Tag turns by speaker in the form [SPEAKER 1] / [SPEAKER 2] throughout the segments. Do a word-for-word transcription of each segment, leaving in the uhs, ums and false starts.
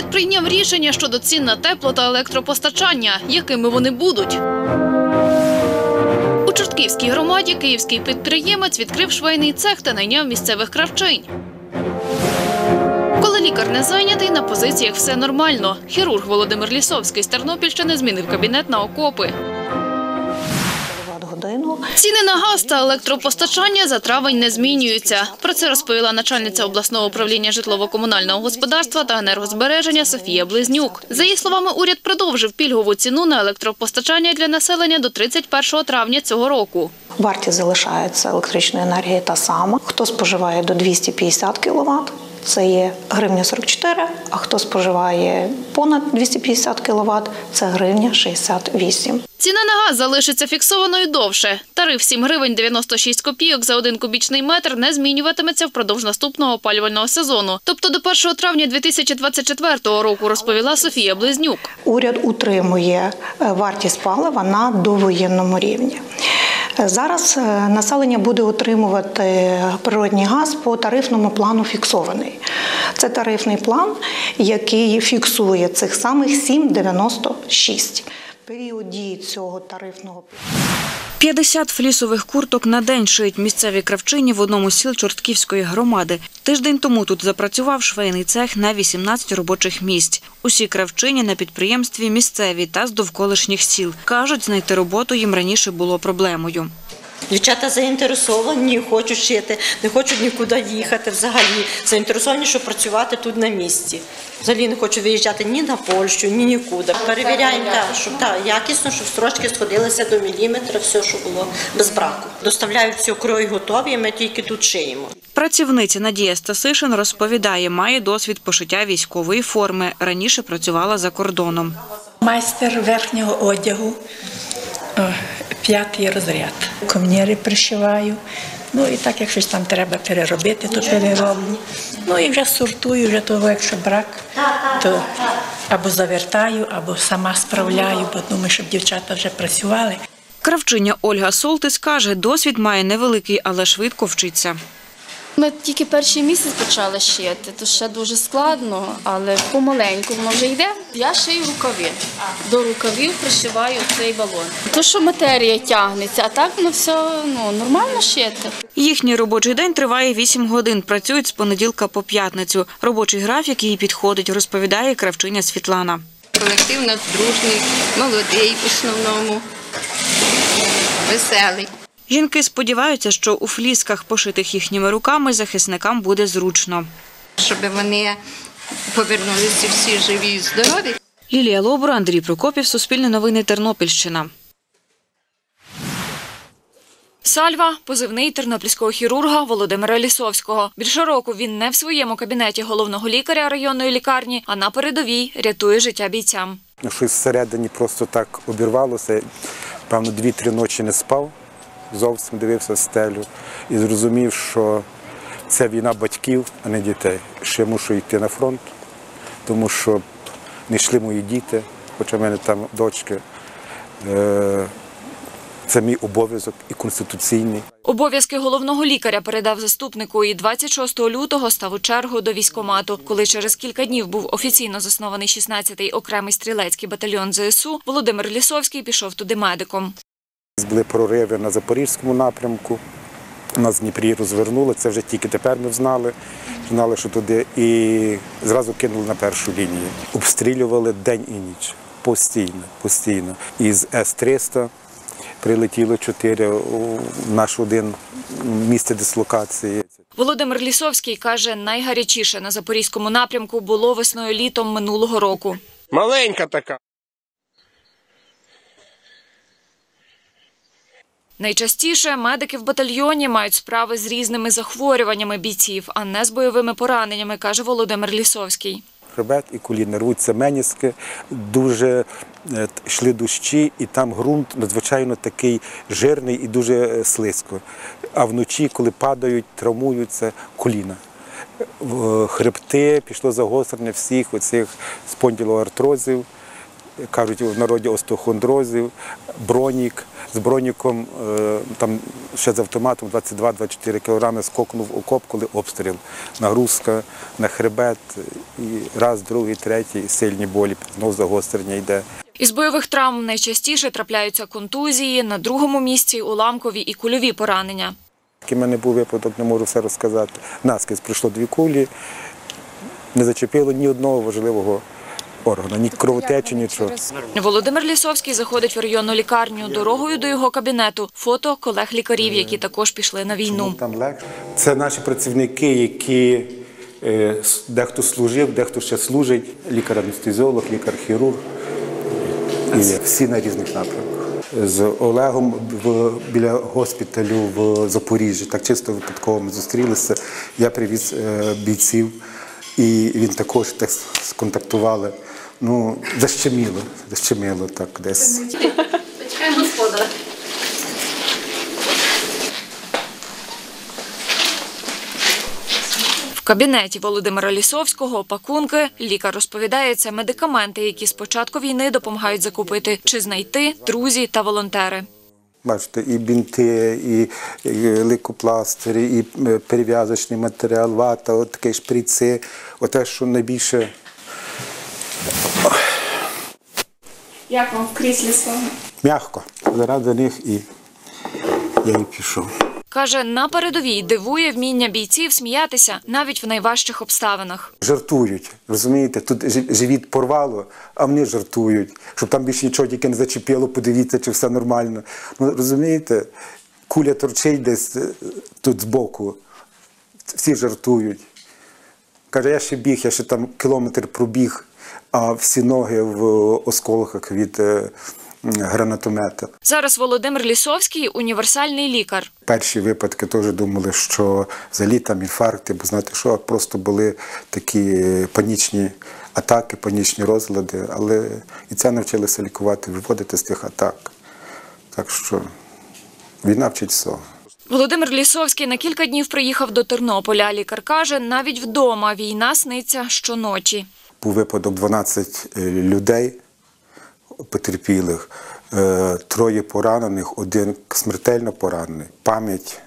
[SPEAKER 1] уряд прийняв рішення щодо цін на тепло та електропостачання. Якими вони будуть? У Чортківській громаді київський підприємець відкрив швейний цех та найняв місцевих кравчинь. Коли лікар не зайнятий, на позиціях все нормально. Хірург Володимир Лісовський з Тернопільщини змінив кабінет на окопи. Ціни на газ та електропостачання за травень не змінюються. Про це розповіла начальниця обласного управління житлово-комунального господарства та енергозбереження Софія Близнюк. За її словами, уряд продовжив пільгову ціну на електропостачання для населення до тридцять першого травня цього року.
[SPEAKER 2] Вартість залишається електричної енергії та сама. Хто споживає до двісті п'ятдесят кіловат, це є гривня сорок чотири, а хто споживає понад двісті п'ятдесят кіловат, це гривня шістдесят вісім.
[SPEAKER 1] Ціна на газ залишиться фіксованою довше. Тариф сім гривень дев'яносто шість копійок за один кубічний метр не змінюватиметься впродовж наступного опалювального сезону. Тобто до першого травня дві тисячі двадцять четвертого року, розповіла Софія Близнюк.
[SPEAKER 2] Уряд утримує вартість палива на довоєнному рівні. Зараз населення буде отримувати природний газ по тарифному плану фіксований. Це тарифний план, який фіксує цих самих сім дев'яносто шість. Період дії цього тарифного плану.
[SPEAKER 3] п'ятдесят флісових курток на день шиють місцеві кравчині в одному з сіл Чортківської громади. Тиждень тому тут запрацював швейний цех на вісімнадцять робочих місць. Усі кравчині на підприємстві місцеві та з довколишніх сіл. Кажуть, знайти роботу їм раніше було проблемою.
[SPEAKER 4] Дівчата заінтересовані, хочуть шити, не хочуть нікуди їхати взагалі. Заінтересовані, щоб працювати тут на місці. Взагалі не хочуть виїжджати ні на Польщу, ні нікуди. Перевіряємо, так, щоб так, якісно, щоб строчки сходилися до міліметра, все, що було без браку. Доставляють все крой готові, ми тільки тут шиємо.
[SPEAKER 3] Працівниця Надія Стасишин розповідає, має досвід пошиття військової форми. Раніше працювала за кордоном.
[SPEAKER 5] Майстер верхнього одягу. П'ятий розряд. Комніри пришиваю. Ну і так, як щось там треба переробити, то перероблю. Ну і вже сортую, вже того, якщо брак, то або завертаю, або сама справляю, бо думаю, щоб дівчата вже працювали.
[SPEAKER 3] Кравчиня Ольга Солтис каже, досвід має невеликий, але швидко вчиться.
[SPEAKER 6] Ми тільки перший місяць почали шити, то ще дуже складно, але помаленьку воно вже йде. Я шию рукави. До рукавів пришиваю цей балон. То, що матерія тягнеться, а так воно все ну, нормально шити.
[SPEAKER 3] Їхній робочий день триває вісім годин. Працюють з понеділка по п'ятницю. Робочий графік їй підходить, розповідає кравчиня Світлана.
[SPEAKER 7] Колектив у нас дружний, молодий в основному, веселий.
[SPEAKER 3] Жінки сподіваються, що у флісках, пошитих їхніми руками, захисникам буде зручно.
[SPEAKER 7] Щоб вони повернулися всі живі і здорові.
[SPEAKER 3] Лілія Лобура, Андрій Прокопів, Суспільне новини, Тернопільщина.
[SPEAKER 1] Сальва – позивний тернопільського хірурга Володимира Лісовського. Більше року він не в своєму кабінеті головного лікаря районної лікарні, а на передовій рятує життя бійцям.
[SPEAKER 8] Щось всередині просто так обірвалося. Певно, дві-три ночі не спав. Зовсім дивився в стелю і зрозумів, що це війна батьків, а не дітей. Що я мушу йти на фронт, тому що не йшли мої діти, хоча в мене там дочки. Це мій обов'язок і конституційний.
[SPEAKER 1] Обов'язки головного лікаря передав заступнику і двадцять шостого лютого став у чергу до військкомату. Коли через кілька днів був офіційно заснований шістнадцятий окремий стрілецький батальйон ЗСУ, Володимир Лісовський пішов туди медиком.
[SPEAKER 8] Були прориви на Запорізькому напрямку, нас в Дніпрі розвернули, це вже тільки тепер ми знали, знали, що туди, і зразу кинули на першу лінію. Обстрілювали день і ніч, постійно, постійно. Із С триста прилетіло чотири у наш один місце дислокації.
[SPEAKER 1] Володимир Лісовський каже, найгарячіше на Запорізькому напрямку було весною-літом минулого року.
[SPEAKER 9] Маленька така.
[SPEAKER 1] Найчастіше медики в батальйоні мають справи з різними захворюваннями бійців, а не з бойовими пораненнями, каже Володимир Лісовський.
[SPEAKER 8] Хребет і коліна, рвуться меніски, дуже йшли дощі, і там ґрунт надзвичайно такий жирний і дуже слизько. А вночі, коли падають, травмуються коліна. Хребти, пішло загострення всіх оцих спондилоартрозів, кажуть в народі, остеохондрозів, бронік. З броніком, там ще з автоматом двадцять два - двадцять чотири кілограми скокнув в окоп, коли обстріл. Нагрузка на хребет, і раз, другий, третій, сильні болі, знову загострення йде.
[SPEAKER 3] Із бойових травм найчастіше трапляються контузії, на другому місці – уламкові і кульові поранення.
[SPEAKER 8] У мене був випадок, не можу все розказати. Наскрізь прийшло дві кулі, не зачепило ні одного важливого органу, ні кровотечі, нічого.
[SPEAKER 3] Володимир Лісовський заходить в районну лікарню. Дорогою до його кабінету – фото колег-лікарів, які також пішли на війну.
[SPEAKER 8] Це наші працівники, які дехто служив, дехто ще служить, лікар-анестезіолог, лікар-хірург, і всі на різних напрямках. З Олегом в, біля госпіталю в Запоріжжі, так чисто випадково ми зустрілися, я привіз бійців, і він також так сконтактували. Ну, защеміло, защеміло так десь.
[SPEAKER 1] Чекаємо господара.
[SPEAKER 3] В кабінеті Володимира Лісовського пакунки. Лікар розповідає, це медикаменти, які з початку війни допомагають закупити чи знайти друзі та волонтери.
[SPEAKER 8] Бачите, і бінти, і лейкопластирі, і перев'язочний матеріал, вата, от такі шприци. Оте, що найбільше...
[SPEAKER 9] Як вам в кріслі своєму?
[SPEAKER 8] М'яко. Заради них і я і пішов.
[SPEAKER 3] Каже, на передовій дивує вміння бійців сміятися навіть в найважчих обставинах.
[SPEAKER 8] Жартують, розумієте? Тут живіт порвало, а вони жартують. Щоб там більше нічого тільки не зачепило, подивіться, чи все нормально. Ну, розумієте, куля торчить десь тут збоку. Всі жартують. Каже, я ще біг, я ще там кілометр пробіг, а всі ноги в осколках від гранатомета.
[SPEAKER 3] Зараз Володимир Лісовський – універсальний лікар.
[SPEAKER 8] Перші випадки теж думали, що взагалі там інфаркти, бо знаєте що, просто були такі панічні атаки, панічні розлади, але і це навчилися лікувати, виводити з тих атак. Так що війна вчить все.
[SPEAKER 3] Володимир Лісовський на кілька днів приїхав до Тернополя. Лікар каже, навіть вдома війна сниться щоночі.
[SPEAKER 8] Був випадок дванадцять людей потерпілих, троє поранених, один смертельно поранений. Пам'ять,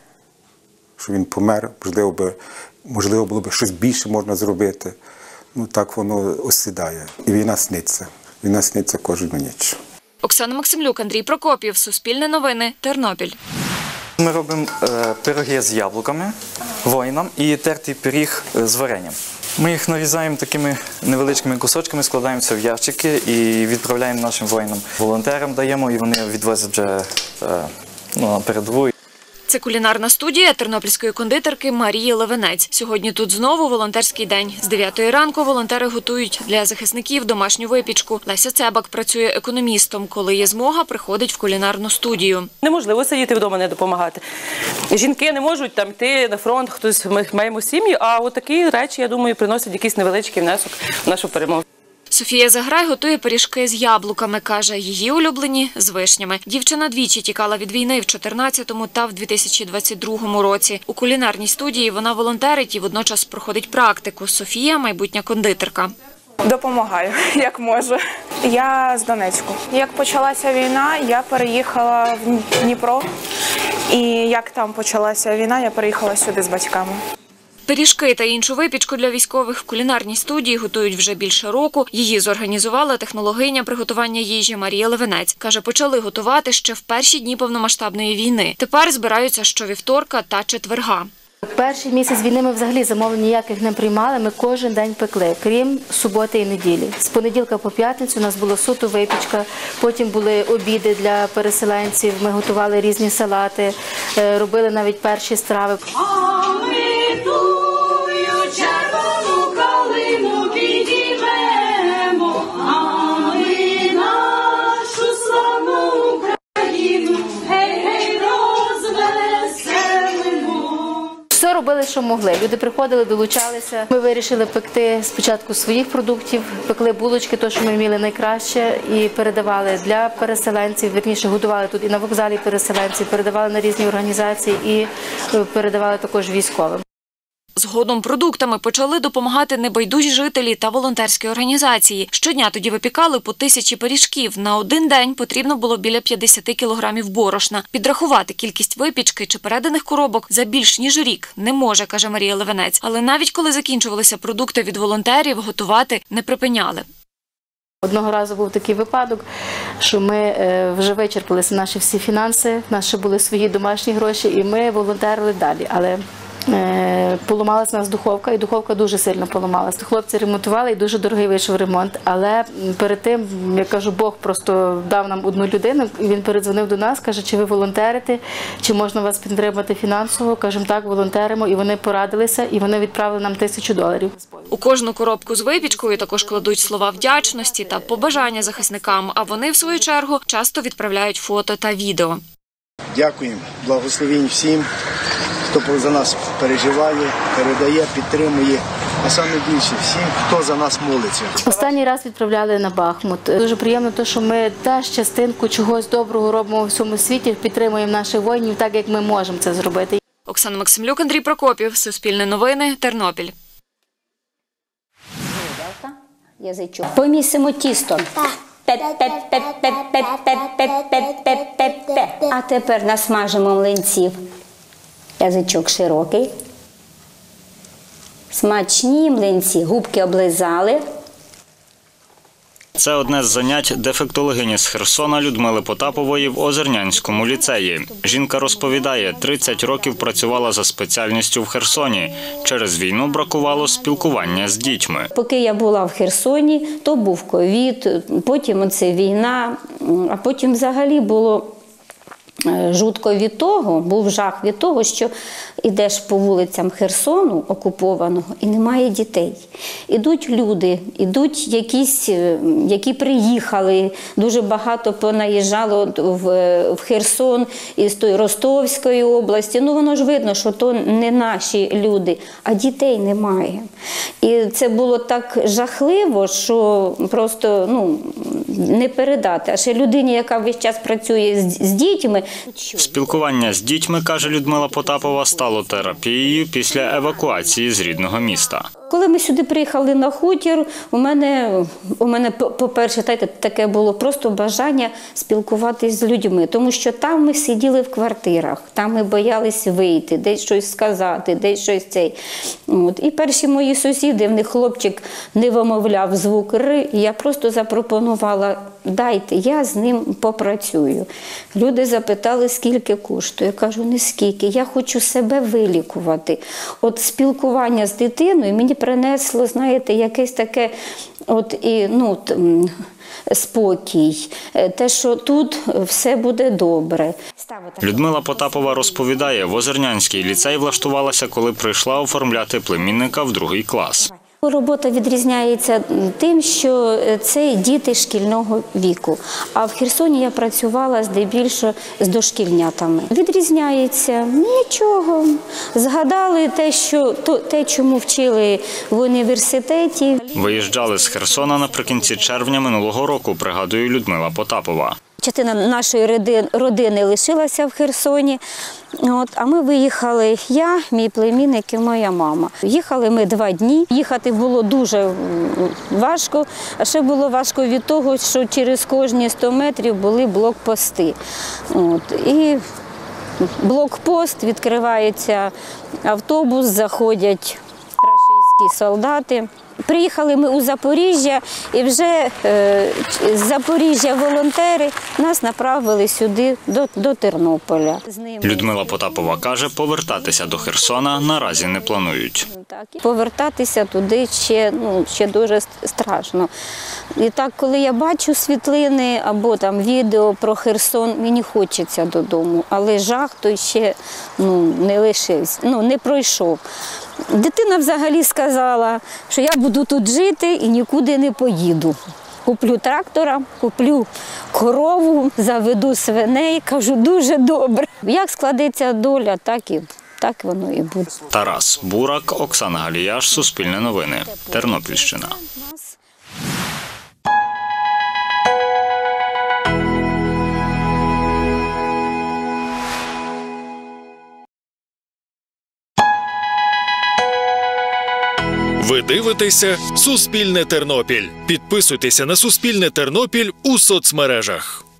[SPEAKER 8] що він помер, можливо, би, можливо було б щось більше можна зробити. Ну так воно осідає. І війна сниться. Війна сниться кожну ніч.
[SPEAKER 3] Оксана Максимлюк, Андрій Прокопів, Суспільне новини, Тернопіль.
[SPEAKER 10] Ми робимо е, пироги з яблуками, воїнам і тертий пиріг з варенням. Ми їх нарізаємо такими невеличкими кусочками, складаємо це в ящики і відправляємо нашим воїнам. Волонтерам даємо, і вони відвозять вже е, ну, на передову.
[SPEAKER 3] Це кулінарна студія тернопільської кондитерки Марії Левенець. Сьогодні тут знову волонтерський день. З дев'ятої ранку волонтери готують для захисників домашню випічку. Леся Цебак працює економістом. Коли є змога, приходить в кулінарну студію.
[SPEAKER 11] Неможливо сидіти вдома, не допомагати. Жінки не можуть там йти на фронт, хтось, ми маємо сім'ї, а от такі речі, я думаю, приносять якийсь невеличкий внесок в нашу перемогу.
[SPEAKER 3] Софія Заграй готує пиріжки з яблуками, каже, її улюблені – з вишнями. Дівчина двічі тікала від війни в чотирнадцятому та в дві тисячі двадцять другому році. У кулінарній студії вона волонтерить і водночас проходить практику. Софія – майбутня кондитерка.
[SPEAKER 9] Допомагаю, як можу. Я з Донецьку. Як почалася війна, я переїхала в Дніпро. І як там почалася війна, я переїхала сюди з батьками.
[SPEAKER 3] Пиріжки та іншу випічку для військових в кулінарній студії готують вже більше року. Її зорганізувала технологиня приготування їжі Марія Левенець. Каже, почали готувати ще в перші дні повномасштабної війни. Тепер збираються щовівторка та четверга.
[SPEAKER 12] Перший місяць війни ми взагалі замовлень ніяких не приймали, ми кожен день пекли, крім суботи і неділі. З понеділка по п'ятницю у нас була суто випічка, потім були обіди для переселенців, ми готували різні салати, робили навіть перші страви.
[SPEAKER 13] Червону калину підіймемо, а ми нашу славну Україну, гей-гей, розвеселимо.
[SPEAKER 12] Все робили, що могли. Люди приходили, долучалися. Ми вирішили пекти спочатку своїх продуктів, пекли булочки, то, що ми вміли найкраще, і передавали для переселенців, вірніше, готували тут і на вокзалі переселенців, передавали на різні організації і передавали також військовим.
[SPEAKER 3] Згодом продуктами почали допомагати небайдужі жителі та волонтерські організації. Щодня тоді випікали по тисячі пиріжків. На один день потрібно було біля п'ятдесят кілограмів борошна. Підрахувати кількість випічки чи переданих коробок за більш ніж рік не може, каже Марія Левенець. Але навіть коли закінчувалися продукти від волонтерів, готувати не припиняли.
[SPEAKER 12] Одного разу був такий випадок, що ми вже вичерпалися наші всі фінанси, в нас ще були свої домашні гроші, і ми волонтерили далі. Але поламалася у нас духовка, і духовка дуже сильно поламалася. Хлопці ремонтували, і дуже дорогий вийшов ремонт. Але перед тим, я кажу, Бог просто дав нам одну людину, і він передзвонив до нас, каже, чи ви волонтерите, чи можна вас підтримати фінансово. Кажемо, так, волонтеримо, і вони порадилися, і вони відправили нам тисячу доларів.
[SPEAKER 3] У кожну коробку з випічкою також кладуть слова вдячності та побажання захисникам, а вони, в свою чергу, часто відправляють фото та відео.
[SPEAKER 14] Дякуємо, благословінь всім, хто за нас переживає, передає, підтримує, а саме більше всім, хто за нас молиться.
[SPEAKER 12] Останній раз відправляли на Бахмут. Дуже приємно те, що ми теж частинку чогось доброго робимо в всьому світі, підтримуємо наших воїнів так, як ми можемо це зробити.
[SPEAKER 3] Оксана Максимлюк, Андрій Прокопів, Суспільне новини, Тернопіль.
[SPEAKER 15] Язичок. Помісимо тісто. А тепер насмажимо млинців. Язичок широкий. Смачні млинці. Губки облизали.
[SPEAKER 16] Це одне з занять дефектологині з Херсона Людмили Потапової в Озернянському ліцеї. Жінка розповідає, тридцять років працювала за спеціальністю в Херсоні. Через війну бракувало спілкування з дітьми.
[SPEAKER 15] Поки я була в Херсоні, то був ковід, потім оце війна, а потім взагалі було жутко від того, був жах від того, що йдеш по вулицям Херсону, окупованого, і немає дітей. Ідуть люди, ідуть якісь, які приїхали, дуже багато понаїжджало в Херсон із тої Ростовської області. Ну, воно ж видно, що то не наші люди, а дітей немає. І це було так жахливо, що просто, ну, не передати. А ще людині, яка весь час працює з дітьми.
[SPEAKER 16] Спілкування з дітьми, каже Людмила Потапова, стало терапією після евакуації з рідного міста.
[SPEAKER 15] Коли ми сюди приїхали на хутір, у мене, у мене по-перше, таке було просто бажання спілкуватися з людьми, тому що там ми сиділи в квартирах, там ми боялися вийти, десь щось сказати, десь щось цей. От. І перші мої сусіди, в них хлопчик не вимовляв звук «р», і я просто запропонувала, дайте, я з ним попрацюю. Люди запитали, скільки коштує. Я кажу, не скільки, я хочу себе вилікувати. От спілкування з дитиною мені принесло, знаєте, якесь таке от і, ну, спокій, те, що тут все буде добре.
[SPEAKER 16] Людмила Потапова розповідає, в Озернянський ліцей влаштувалася, коли прийшла оформляти племінника в другий клас.
[SPEAKER 15] Робота відрізняється тим, що це діти шкільного віку. А в Херсоні я працювала здебільшого з дошкільнятами. Відрізняється нічого. Згадали те, що, те, чому вчили в університеті.
[SPEAKER 16] Виїжджали з Херсона наприкінці червня минулого року, пригадує Людмила Потапова.
[SPEAKER 15] Частина нашої родини лишилася в Херсоні, от, а ми виїхали, я, мій племінник і моя мама. Їхали ми два дні, їхати було дуже важко, а ще було важко від того, що через кожні сто метрів були блокпости. От, і блокпост, відкривається автобус, заходять рашистські солдати. Приїхали ми у Запоріжжя, і вже е, з Запоріжжя волонтери нас направили сюди, до, до Тернополя.
[SPEAKER 16] Людмила Потапова каже, повертатися до Херсона наразі не планують.
[SPEAKER 15] Повертатися туди ще, ну, ще дуже страшно. І так, коли я бачу світлини або там відео про Херсон, мені хочеться додому, але жах той ще, ну, не лишився, ну, не пройшов. Дитина взагалі сказала, що я буду тут жити і нікуди не поїду. Куплю трактора, куплю корову, заведу свиней, кажу, дуже добре. Як складеться доля, так і, так воно і буде.
[SPEAKER 16] Тарас Бурак, Оксана Галіяш, Суспільне новини, Тернопільщина.
[SPEAKER 17] Ви дивитеся «Суспільне Тернопіль». Підписуйтеся на «Суспільне Тернопіль» у соцмережах.